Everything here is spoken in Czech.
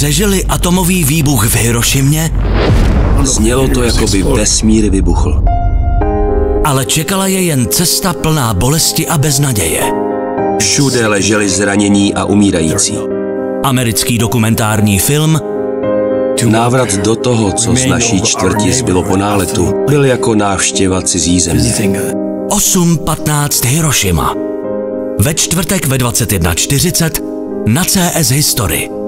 přežili atomový výbuch v Hirošimě? Znělo to, jako by vesmír vybuchl. Ale čekala je jen cesta plná bolesti a beznaděje. Všude leželi zranění a umírající. Americký dokumentární film Návrat do toho, co z naší čtvrti zbylo po náletu, byl jako návštěva cizí země. 8.15 Hirošima. Ve čtvrtek ve 21:40 na CS History.